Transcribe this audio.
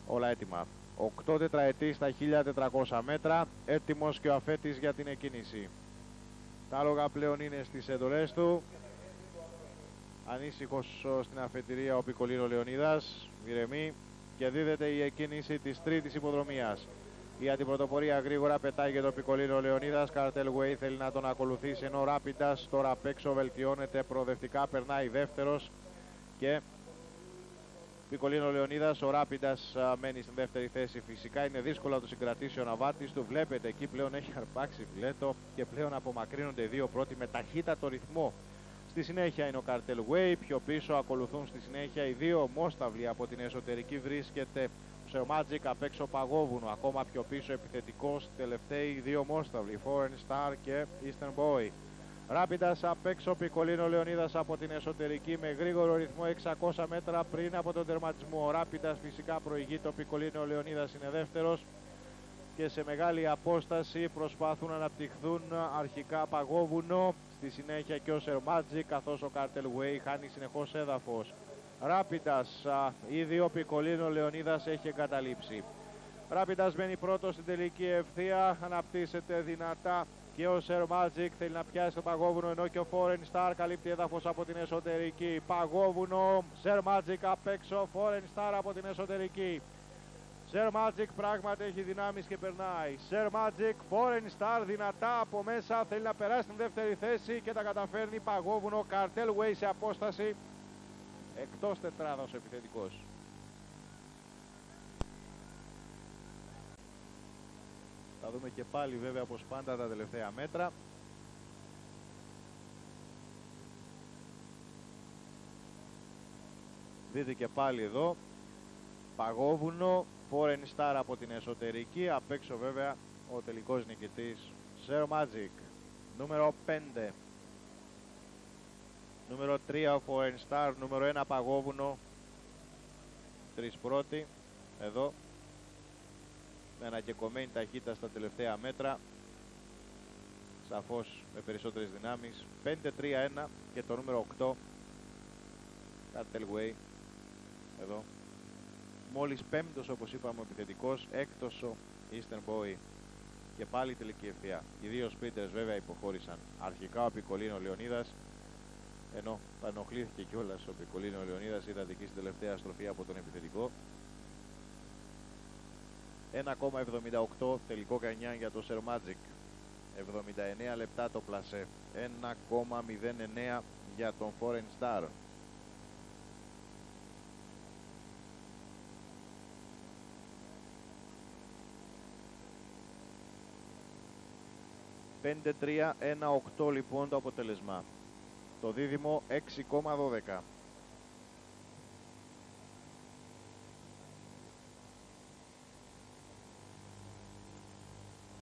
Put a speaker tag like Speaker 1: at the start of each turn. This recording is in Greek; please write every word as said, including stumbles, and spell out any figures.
Speaker 1: Όλα έτοιμα. οκτώ τετραετή στα χίλια τετρακόσια μέτρα, έτοιμος και ο αφέτης για την εκκίνηση. Τα άλογα πλέον είναι στις εντολές του. Ανήσυχος στην αφετηρία ο Πικολίνο Λεωνίδας, ηρεμεί, και δίδεται η εκκίνηση της τρίτης υποδρομίας. Για την πρωτοπορία γρήγορα πετάει για τον Πικολίνο Λεωνίδας. Cartel Way θέλει να τον ακολουθήσει, ενώ Rapidas τώρα απ' έξω βελτιώνεται προοδευτικά, περνάει δεύτερος και Πικολίνο Λεωνίδας. Ο Rapidas μένει στην δεύτερη θέση. Φυσικά είναι δύσκολο να το συγκρατήσει ο ναυάτης του. Βλέπετε εκεί πλέον έχει αρπάξει φιλέτο και πλέον απομακρύνονται οι δύο πρώτοι με ταχύτατο ρυθμό. Στη συνέχεια είναι ο Cartel Way, πιο πίσω ακολουθούν στη συνέχεια οι δύο ομόσταυλοι. Από την εσωτερική βρίσκεται ο Sir Magic, απ' έξω Παγόβουνο, ακόμα πιο πίσω επιθετικός, τελευταίοι δύο ομόσταυλοι, Foreign Star και Eastern Boy. Rapidas απ' έξω, Πικολίνο Λεωνίδας από την εσωτερική με γρήγορο ρυθμό εξακόσια μέτρα πριν από τον τερματισμό. Ο Rapidas φυσικά προηγείται, ο Πικολίνο Λεωνίδας είναι δεύτερος και σε μεγάλη απόσταση προσπαθούν να αναπτυχθούν αρχικά Παγόβουνο, στη συνέχεια και ο Sir Magic, καθώς ο Cartel Way χάνει συνεχώς έδαφος. Rapidas, ήδη ο Πικολίνο Λεωνίδας έχει εγκαταλείψει. Rapidas μένει πρώτο στην τελική ευθεία, αναπτύσσεται δυνατά και ο Sir Magic θέλει να πιάσει το Παγόβουνο, ενώ και ο Foreign Star καλύπτει έδαφος από την εσωτερική. Παγόβουνο, Sir Magic απ' έξω, Foreign Star από την εσωτερική. Sir Magic πράγματι έχει δυνάμεις και περνάει. Sir Magic, Foreign Star δυνατά από μέσα, θέλει να περάσει στην δεύτερη θέση και τα καταφέρνει. Παγόβουνο, Cartel Way σε απόσταση εκτός τετράδας ο επιθετικός. Θα δούμε και πάλι βέβαια όπως πάντα τα τελευταία μέτρα. Δείτε και πάλι εδώ Παγόβουνο, Foreign Star από την εσωτερική, απ' έξω βέβαια ο τελικός νικητής Sir Magic. Νούμερο πέντε. Νούμερο τρία ο Foreign Star, νούμερο ένα Παγόβουνο. Τρεις πρώτοι εδώ με ανακεκομμένη ταχύτητα στα τελευταία μέτρα, σαφώς με περισσότερες δυνάμεις. Πέντε τρία ένα και το νούμερο οκτώ Cartel Way εδώ. Μόλις πέμπτος όπως είπαμε ο επιθετικός, έκτος ο Eastern Boy και πάλι τελική ευθεία. Οι δύο σπίτερς βέβαια υποχώρησαν αρχικά ο Πικολίνο Λεωνίδας, ενώ πανοχλήθηκε κιόλας ο Πικολίνο Λεωνίδας, είδατε εκεί στην τελευταία στροφή από τον επιθετικό. ένα κόμμα εβδομήντα οκτώ τελικό κανιά για το Sir Magic, εβδομήντα εννέα λεπτά το πλασέ, ένα κόμμα μηδέν εννέα για τον Foreign Star. πέντε τρία ένα οκτώ λοιπόν το αποτέλεσμα. Το δίδυμο έξι κόμμα δώδεκα.